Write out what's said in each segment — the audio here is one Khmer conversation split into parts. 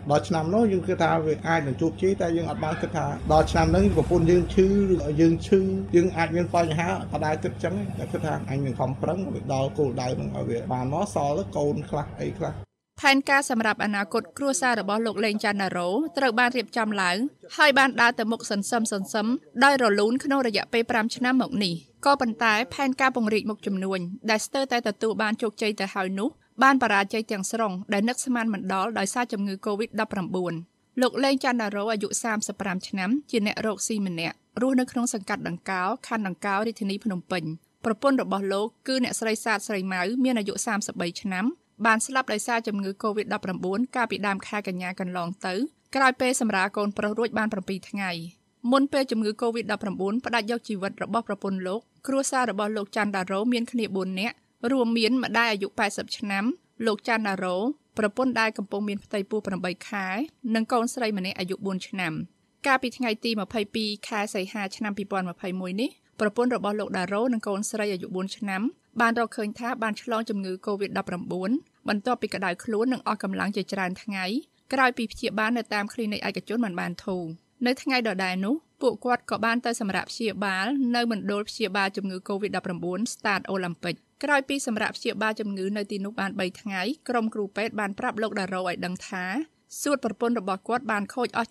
ដល់ឆ្នាំនោះយើងគិតថាវាអាចនឹងជួបជ័យតែយើងអត់បានគិតថាដល់ឆ្នាំហ្នឹងប្រពន្ធយើងឈឺឬយើងឈឺយើងអាចមានបញ្ហាអត់ដែរគិតចឹងតែគិតថាអញនឹងខំប្រឹងឲ្យដល់គោលដៅហ្នឹងឲ្យវាបានមកសល់កូនខ្លះអីខ្លះផែនការសម្រាប់អនាគតគ្រួសាររបស់លោកលេងច័ន្ទណារ៉ូត្រូវបានរៀបចំឡើងហើយបានដើរទៅមុខសន្សឹមដោយរលូនក្នុងរយៈពេល5ឆ្នាំមកនេះក៏ប៉ុន្តែផែនការពង្រីកមុខចំនួនដែលស្ទើរតែទទួលបានជោគជ័យទៅហើយនោះបានបរាជ័យទាំងស្រុងដែលនឹកស្មានមិនដល់ដោយសារជំងឺ COVID-19 លោកលេងច័ន្ទណារ៉ូអាយុ35ឆ្នាំជាអ្នករកស៊ីម្នាក់រស់នៅក្នុងសង្កាត់ដង្កោខណ្ឌដង្កោរាជធានីភ្នំពេញប្រពន្ធរបស់លោកគឺអ្នកស្រីសាទស្រីម៉ៅមានអាយុ33ឆ្នាំបានស្លាប់ដោយសារជំងឺ COVID-19 កាលពីដើមខែកញ្ញាកន្លងទៅក្រោយពេលសម្រាលកូនប្រុសរួចបាន7ថ្ងៃមុនពេលជំងឺ COVID-19 ផ្ដាច់យកជីវិតរបស់ប្រពន្ធលោកគ្រួសាររបស់លោកច័ន្ទណារ៉ូមានគ្នា4នាក់រួមមានម្ដាយអាយុ80ឆ្នាំលោកច័ន្ទណារ៉ូប្រពន្ធដែលកំពុងមានផ្ទៃពោះ8ខែនិងកូនស្រីម្នាក់អាយុ4ឆ្នាំកាលពីថ្ងៃទី22ខែសីហាឆ្នាំ2021នេះប្រពន្ធរបស់លោកដារ៉ូនិងកូនស្រីអាយុ4ឆ្នាំបានរកឃើញថាបានឆ្លងជំងឺ COVID-19 បន្ទាប់ពីក្តៅខ្លួននិងអស់កម្លាំងជាច្រើនថ្ងៃក្រោយពីព្យាបាលនៅតាមគ្លីនិកឯកជនមិនបានធូរនៅថ្ងៃដដែលនោះពួកគាត់ក៏បានទៅសម្រាប់ព្យាបាលនៅមណ្ឌលព្យាបាលជំងឺ COVID-19 Start Olympic ក្រោយពីសម្រាប់ព្យាបាលជំងឺនៅទីនោះបាន3ថ្ងៃក្រុមគ្រូពេទ្យបានប្រាប់លោកដារ៉ូឲ្យដឹងថាសួតប្រពន្ធរបស់គាត់បានខូចអស់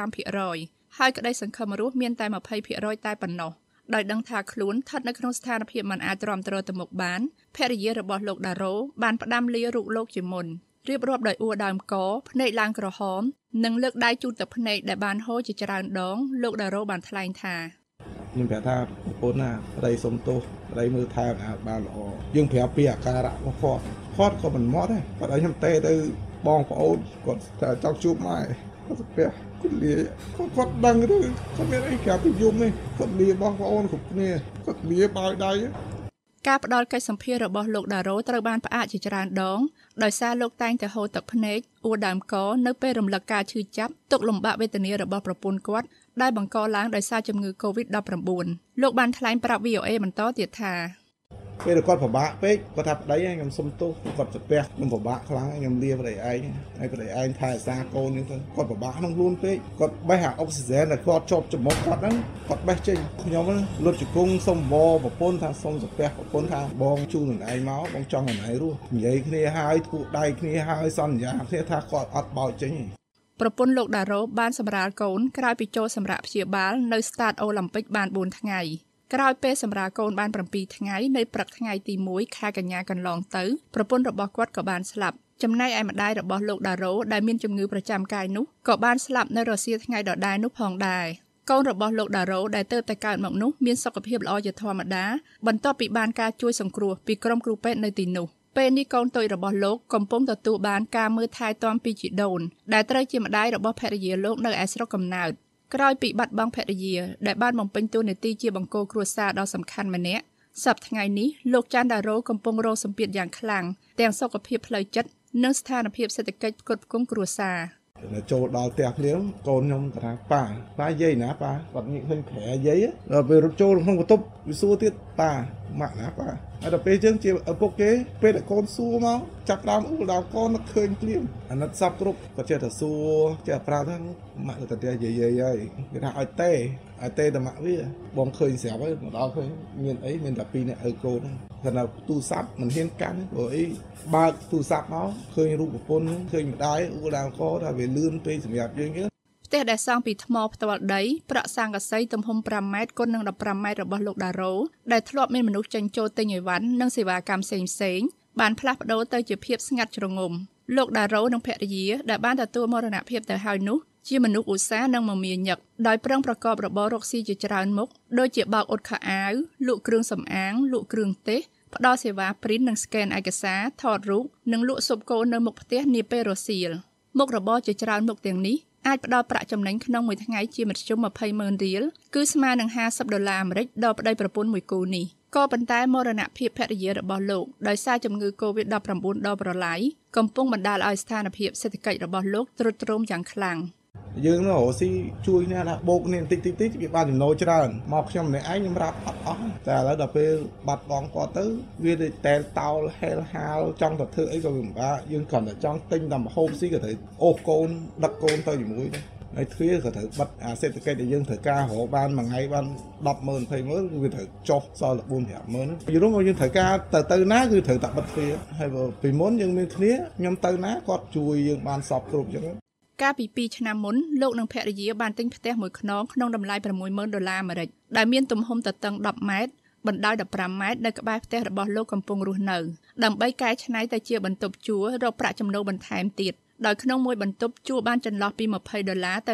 75% ហើយក្តីសង្ឃឹមរស់មានតែ 20% តែប៉ុណ្ណោះដោយដឹងថាខ្លួនស្ថិតនៅក្នុងស្ថានភាពមិនអាចទ្រាំទ្រទៅមុខបានភរិយារបស់លោកដារ៉ូបានផ្ដាំលារូបលោកជាមុនរៀបរាប់ដោយអួរដើមកភ្នែកឡើងក្រហមនិងលើកដៃជូតទឹកភ្នែកដែលបានហូរជាច្រើនដងលោកដារ៉ូបានថ្លែងថាខ្ញុំប្រាប់ថាប្រពន្ធណាប្តីសុំទោសប្តីមើលថែបានល្អយើងប្រាប់ពីអាការៈរបស់គាត់ក៏មិនមកដែរគាត់ឲ្យខ្ញុំទេទៅបងប្អូនគាត់ចង់ជួបម៉ែគាត់ទៅផ្ទះគាត់លាគាត់ដឹងទៅគាត់មានអីប្រាប់ពីយំនេះគាត់លាបងប្អូនគ្រប់គ្នាគាត់លាបាយដៃការផ្ដល់កិច្ចសម្ភាររបស់លោកដារ៉ូត្រូវបានផ្អាកជាច្រើនដងដោយសារលោកតែងតែហូរទឹកភ្នែកអួរដើមកនៅពេលរំលឹកការឈឺចាប់ទុក្ខលំបាកវេទនារបស់ប្រពន្ធគាត់ដែលបង្កឡើងដោយសារជំងឺ COVID-19 លោកបានថ្លែងប្រាប់ VOA បន្តទៀតថាពេលគាត់ពិបាកពេកគាត់ថាប្តីខ្ញុំសុំទោសគាត់ស្ពះខ្ញុំពិបាកខ្លាំងខ្ញុំលាប្តីឯងហើយប្តីឯងថែរក្សាកូននេះទៅគាត់ពិបាកក្នុងខ្លួនពេកគាត់បេះអាអុកស៊ីហ្សែនដែលគាត់ជាប់ច្រមុះគាត់ហ្នឹងគាត់បេះចេញខ្ញុំលុតជង្គង់សុំវប្រពន្ធថាសុំស្ពះប្រពន្ធថាបងជូននឹងឯងមកបងចង់នឹងឯងរស់និយាយគ្នាហើយគូដៃគ្នាហើយសន្យាគ្នាថាគាត់អត់បោចចេញប្រពន្ធលោកដារ៉ូបានសម្រាលកូនក្រោយពីចូលសម្រាប់ព្យាបាលនៅ Start Olympic បាន4ថ្ងៃក្រោយពេលសម្រាលកូនបាន7ថ្ងៃនៅព្រឹកថ្ងៃទី1ខែកញ្ញាកន្លងទៅប្រពន្ធរបស់គាត់ក៏បានស្លាប់ចំណែកឯម្ដាយរបស់លោកដារ៉ូដែលមានជំងឺប្រចាំកាយនោះក៏បានស្លាប់នៅរសៀលថ្ងៃដដែលនោះផងដែរកូនរបស់លោកដារ៉ូដែលទើបតែកើតមកនោះមានសុខភាពល្អជាធម្មតាបន្ទាប់ពីបានការជួយសង្គ្រោះពីក្រុមគ្រូពេទ្យនៅទីនោះពេលនេះកូនតូចរបស់លោកកំពុងទទួលបានការមើលថែទាំពីជីដូនដែលត្រូវជាម្ដាយរបស់ភរិយាលោកនៅឯស្រុកកំណើតក្រោយពីបាត់បង់ភរិយាដែលបានបំពេញតួនាទីជាបង្គោលគ្រួសារដ៏សំខាន់ម្នាក់សប្តាហ៍ថ្ងៃនេះលោកច័ន្ទដារ៉ូកំពុងរងសម្ពាធយ៉ាងខ្លាំងទាំងសុខភាពផ្លូវចិត្តនិងស្ថានភាពសេដ្ឋកិច្ចផ្គត់ផ្គង់គ្រួសារចូលដល់ផ្ទះភ្លាមកូនខ្ញុំគាត់ថាប៉ាយាយណាប៉ាគាត់ងាកឃើញប្រែយាយដល់ពេលរត់ចូលក្នុងបន្ទប់វាសួរទៀតប៉ាម៉ាក់ណាប៉ាហើយដល់ពេលយើងជាឪពុកគេពេលតែកូនសួរមកចាប់ដើមអ៊ូដើមកូននឹកឃើញភ្លាមអាណិតសពគ្រប់គាត់ចេះតែសួរចេះប្រាប់ថាម៉ាក់ទៅតែយាយហើយគេថាឲ្យទេតែម៉ាក់វាបងឃើញស្រាប់ហើយមកដល់ឃើញមានអីមានតែ2នាក់ឲ្យកូនគាត់ថាទូរស័ព្ទមិនហ៊ានកាន់ព្រោះអីបើកទូរស័ព្ទមកឃើញរូបប្រពន្ធឃើញម្ដាយអ៊ូដើមកថាវាលឿនពេកសម្រាប់យើងផ្ទះដែលសង់ពីថ្មផ្ទាល់ដីប្រាក់ស័ង្កសីទំហំ5ម៉ែត្រគុណនឹង15ម៉ែត្ររបស់លោកដារ៉ូដែលធ្លាប់មានមនុស្សចេញចូលទិញអីវ៉ាន់និងសេវាកម្មផ្សេងបានផ្លាស់ប្ដូរទៅជាភាពស្ងាត់ជ្រងំលោកដារ៉ូនិងភរិយាដែលបានទទួលមរណភាពទៅហើយនោះជាមនុស្សឧស្សាហ៍និងមមាញឹកដោយប្រឹងប្រកបរបររកស៊ីជាច្រើនមុខដូចជាបោកអ៊ុតខោអាវលក់គ្រឿងសម្អាងលក់គ្រឿងទេសផ្ដល់សេវាព្រីននិងស្កេនឯកសារថតរូបនិងលក់ស៊ុបគោនៅមុខផ្ទះនាពេលរសៀលមុខរបរជាច្រើនមុខទាំងនេះអាចផ្ដល់ប្រាក់ចំណេញក្នុងមួយថ្ងៃជាមធ្យម 20,000 រៀលគឺស្មើនឹង$50អាមេរិកដល់ប្តីប្រពន្ធមួយគូនេះក៏ប៉ុន្តែមរណភាពភរិយារបស់លោកដោយសារជំងឺ COVID-19 ដល់ប្រឡាយកំពុងបណ្ដាលឲ្យស្ថានភាពសេដ្ឋកិច្ចរបស់លោកទ្រុឌទ្រោមយ៉ាងខ្លាំងយើងនោះរកស៊ីជួយគ្នាថាបោកគ្នាបន្តិចវាបានចំណូលច្រើនមកខ្ញុំម្នាក់ឯងខ្ញុំរាប់អត់អស់តែឥឡូវដល់ពេលបាត់បង់គាត់ទៅវាតែតែតោលហែលហាលចង់ទៅធ្វើអីក៏វាពិបាកយើងគ្រាន់តែចង់ទិញតែម្ហូបស៊ីក៏ត្រូវអូសកូនដឹកកូនទៅជាមួយដែរហើយទ្វាក៏ត្រូវបិទអាសេដ្ឋកិច្ចដែលយើងត្រូវការរកបានមួយថ្ងៃបាន10,000 20,000គឺវាត្រូវចុះសល់តែ 4-5,000 យល់មកយើងត្រូវការទៅណាគឺត្រូវតែបិទទ្វារហើយពីមុនយើងមានគ្នាខ្ញុំទៅណាគាត់ជួយយើងបានសពគ្រប់ចឹងកាលពី2ឆ្នាំមុនលោកនិងភរិយាបានទិញផ្ទះមួយខ្នងក្នុងតម្លៃ$60,000ដែលមានទំហំទទឹង10ម៉ែត្របណ្ដោយ15ម៉ែត្រនៅក្បែរផ្ទះរបស់លោកកំពុងរស់នៅដើម្បីកែច្នៃទៅជាបន្ទប់ជួលរកប្រាក់ចំណូលបន្ថែមទៀតដោយក្នុងមួយបន្ទប់ជួលបានចន្លោះពី$20ទៅ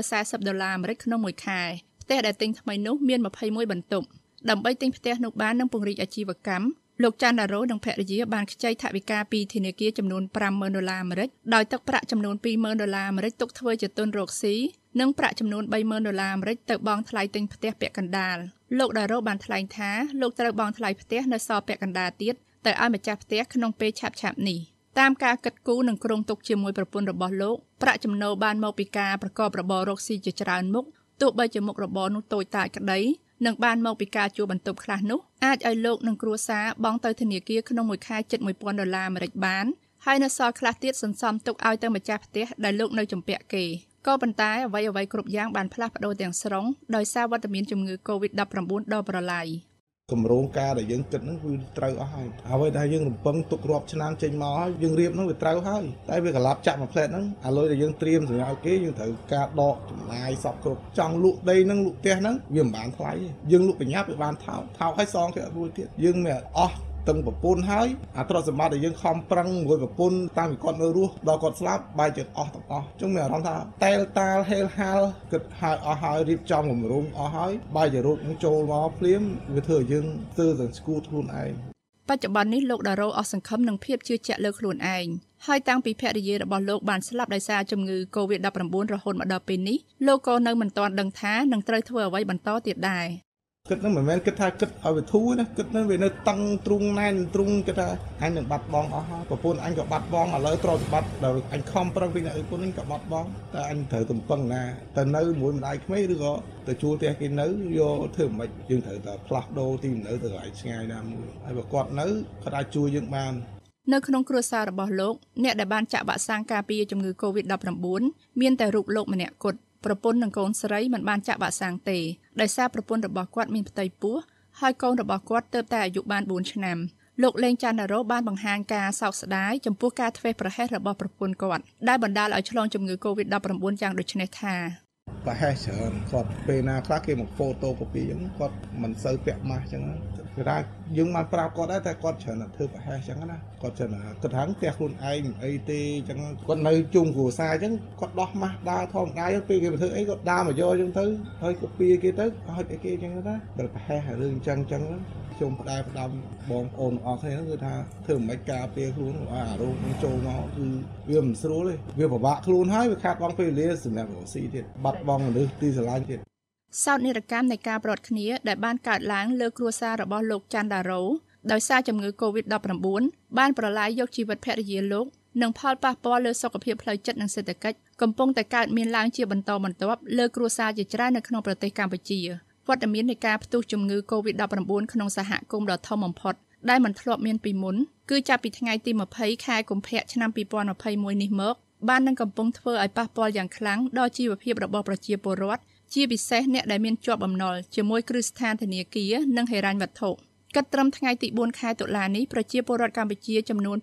$40ក្នុងមួយខែផ្ទះដែលទិញថ្មីនោះមាន21បន្ទប់ដើម្បីទិញផ្ទះនោះបាននិងពង្រីកអាជីវកម្មលោកច័ន្ទដារ៉ូនិងភរិយាបានខ្ចីថវិកាពីធនាគារចំនួន$50,000ដោយទឹកប្រាក់ចំនួន$20,000ទុកធ្វើជាទុនរកស៊ីនិងប្រាក់ចំនួន$30,000ទៅបង់ថ្លៃទិញផ្ទះពាក់កណ្ដាលលោកដារ៉ូបានថ្លែងថាលោកត្រូវបង់ថ្លៃផ្ទះនៅសល់ពាក់កណ្ដាលទៀតទៅឲ្យម្ចាស់ផ្ទះក្នុងពេលឆាប់នេះតាមការគិតគូរនិងគ្រោងទុកជាមួយប្រពន្ធរបស់លោកប្រាក់ចំណូលបានមកពីការប្រកបរបររកស៊ីជាច្រើនមុខទោះបីជាមុខរបរនោះតូចតាចក្តីនិងបានមកពីការជួលបន្ទប់ខ្លះនោះអាចឲ្យលោកនិងគ្រួសារបង់ទៅធនាគារក្នុងមួយខែជិត$1,000បានហើយនៅសល់ខ្លះទៀតសន្សំទុកឲ្យទៅម្ចាស់ផ្ទះដែលលោកនៅជំពាក់គេក៏ប៉ុន្តែអ្វីៗគ្រប់យ៉ាងបានផ្លាស់ប្ដូរទាំងស្រុងដោយសារវត្តមានជំងឺ COVID-19 ដ៏ប្រឡាយគម្រោងការដែលយើងគិតហ្នឹងគឺត្រូវអស់ហើយអ្វីដែលយើងរំពឹងទុករាប់ឆ្នាំចេញមកហើយយើងរៀបហ្នឹងវាត្រូវហើយតែវាក្លាប់ចាក់មួយផ្លែតហ្នឹងអាលុយដែលយើងត្រៀមសម្រាប់ឲ្យគេយើងត្រូវការដកចំណាយសពគ្រប់ចង់លក់ដីហ្នឹងលក់ផ្ទះហ្នឹងវាមិនបានថ្លៃទេយើងលក់ប្រញាប់វាបានថោកឲ្យសងគេអត់រួចទៀតយើងមិនអស់ទាំងប្រពន្ធហើយអាទ្រព្យសម្បត្តិដែលយើងខំប្រឹងមួយប្រពន្ធតាមពីគាត់នៅរស់ដល់គាត់ស្លាប់បែរជាអស់ទាំងអស់អញ្ចឹងមានអារម្មណ៍ថាតែលតាលហេលហាលគិតហើយអស់ហើយរៀបចំគម្រោងអស់ហើយបែរជារោគនឹងចូលមកភ្លាមវាធ្វើឲ្យយើងស្ទើរតែស្គូតខ្លួនឯងបច្ចុប្បន្ននេះលោកដារ៉ូអស់សង្ឃឹមនិងភាពជឿជាក់លើខ្លួនឯងហើយតាំងពីភរិយារបស់លោកបានស្លាប់ដោយសារជំងឺ COVID-19 រហូតមកដល់ពេលនេះលោកក៏នៅមិនទាន់ដឹងថានឹងត្រូវធ្វើអ្វីបន្តទៀតដែរគិតហ្នឹងមិនមែនគិតថាគិតឲ្យវាធូរណាគិតហ្នឹងវានៅតឹងទ្រុងណែនទ្រុងគិតថាអញនឹងបាត់បង់អស់ហើយប្រពន្ធអញក៏បាត់បង់ឥឡូវទ្រព្យសម្បត្តិដែលអញខំប្រឹងពីអ្នកប្រពន្ធអញក៏បាត់បង់តែអញត្រូវទំពឹងណាទៅនៅមួយម្ដាយក្មេងឬក៏ទៅជួលផ្ទះគេនៅយកធ្វើមិនយើងត្រូវតែផ្លាស់ប្ដូរទីនៅទៅកន្លែងឆ្ងាយណាមួយហើយបើគាត់នៅគាត់អាចជួយយើងបាននៅក្នុងគ្រួសាររបស់លោកអ្នកដែលបានចាក់វ៉ាក់សាំងការពារជំងឺ COVID-19 មានតែរូបលោកម្នាក់គត់ប្រពន្ធនិងកូនស្រីមិនបានចាក់វ៉ាក់សាំងទេដោយសារប្រពន្ធរបស់គាត់មានផ្ទៃពោះហើយកូនរបស់គាត់ទើបតែអាយុបាន4ឆ្នាំលោកលេងច័ន្ទដារ៉ូបានបង្ហាញការសោកស្ដាយចំពោះការធ្វេសប្រហែសរបស់ប្រពន្ធគាត់ដែលបណ្ដាលឲ្យឆ្លងជំងឺ COVID-19 យ៉ាងដូចនេះថាប្រហែសច្រើនគាត់ពេលណាខ្លះគេមកហ្វូតូកូពីអញ្ចឹងគាត់មិនសូវពាក់ម៉ាស់អញ្ចឹងគេថាយើងបានប្រាប់គាត់ដែរតែគាត់ច្រើនតែធ្វើប្រហែសអញ្ចឹងណាគាត់ច្រើនគាត់ថាផ្ទះខ្លួនឯងអីទេអញ្ចឹងគាត់នៅជុំគ្រួសារអញ្ចឹងគាត់ដោះម៉ាស់ដើរធម្មតាពេលគេមកធ្វើអីគាត់ដើរមកយកអញ្ចឹងទៅហើយគាត់ពៀគេទៅឲ្យអីគេអញ្ចឹងណាតែប្រហែសរឿងអញ្ចឹងខ្ញុំផ្ដាំបងប្អូនអស់គ្នាហ្នឹងគឺថាធ្វើមិនការពារខ្លួនឲ្យអារោគនឹងចូលមកគឺវាមិនស្រួលទេវាពិបាកខ្លួនហើយវាខាតបង់ពេលវេលាសម្រាប់រកស៊ីទៀតបាត់បង់មនុស្សទីស្រឡាញ់ទៀតសោកនាដកម្មនៃការប្រត់គ្នាដែលបានកើតឡើងលើគ្រួសាររបស់លោកច័ន្ទដារ៉ូដោយសារជំងឺ COVID-19 បានប្រឡាយយកជីវិតភរិយាលោកនិងផលប៉ះពាល់លើសុខភាពផ្លូវចិត្តនិងសេដ្ឋកិច្ចកំពុងតែកើតមានឡើងជាបន្តបន្ទាប់លើគ្រួសារជាច្រើននៅក្នុងប្រទេសកម្ពុជាវត្តមាននៃការផ្ទុះជំងឺ COVID-19 ក្នុងសហគមន៍ដ៏ធំបំផុតដែលមិនធ្លាប់មានពីមុនគឺចាប់ពីថ្ងៃទី20ខែកុម្ភៈឆ្នាំ2021នេះមកបាននឹងកំពុងធ្វើឲ្យប៉ះពាល់យ៉ាងខ្លាំងដល់ជីវភាពរបស់ប្រជាពលរដ្ឋជាពិសេសអ្នកដែលមានជាប់បំណុលជាមួយគ្រឹះស្ថានធនាគារនិងហិរញ្ញវត្ថុគិតត្រឹមថ្ងៃទី4ខែតុលានេះប្រជាពលរដ្ឋកម្ពុជាចំនួន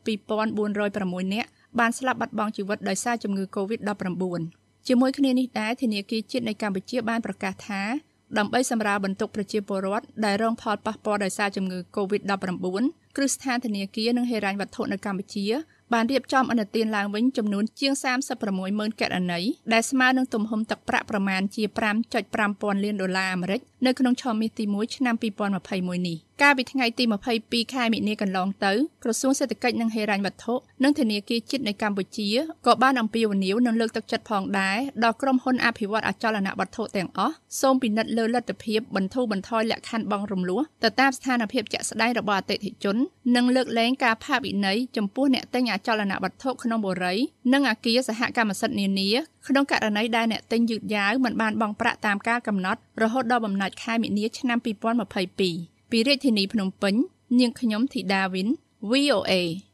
2406នាក់បានស្លាប់បាត់បង់ជីវិតដោយសារជំងឺ COVID-19 ជាមួយគ្នានេះដែរធនាគារជាតិនៃកម្ពុជាបានប្រកាសថាដើម្បីសម្រាលបន្ទុកប្រជាពលរដ្ឋដែលរងផលប៉ះពាល់ដោយសារជំងឺ COVID-19 គ្រឹះស្ថានធនាគារនិងហិរញ្ញវត្ថុនៅកម្ពុជាបានរៀបចំឥណទានឡើងវិញចំនួនជាង36,000 គណនីដែលស្មើនឹងទំហំទឹកប្រាក់ប្រមាណជា $5.5 ពាន់លាននៅក្នុងឆមាសទី1ឆ្នាំ2021នេះកាលពីថ្ងៃទី22ខែមិនិនាកន្លងទៅក្រសួងសេដ្ឋកិច្ចនិងហិរញ្ញវត្ថុនិងធនាគារជាតិនៃកម្ពុជាក៏បានអំពាវនាវនិងលើកទឹកចិត្តផងដែរដល់ក្រុមហ៊ុនអភិវឌ្ឍអចលនវត្ថុទាំងអស់សូមពិនិត្យលើលទ្ធភាពបន្ធូរបន្ថយលក្ខខណ្ឌបង់រំលោះទៅតាមស្ថានភាពជាក់ស្ដែងរបស់អតិថិជននិងលើកលែងការផាកពិន័យចំពោះអ្នកទិញអចលនវត្ថុក្នុងបុរីនិងអគារសហកម្មសិទ្ធិនានាក្នុងករណីដែលអ្នកទិញយឺតយ៉ាវមិនបានបង់ប្រាក់តាមកាលកំណត់រហូតដល់បំណាច់ខែមិនិនាឆ្នាំ2022ពីរាជធានីភ្នំពេញនាងខ្ញុំធីតាវិន VOA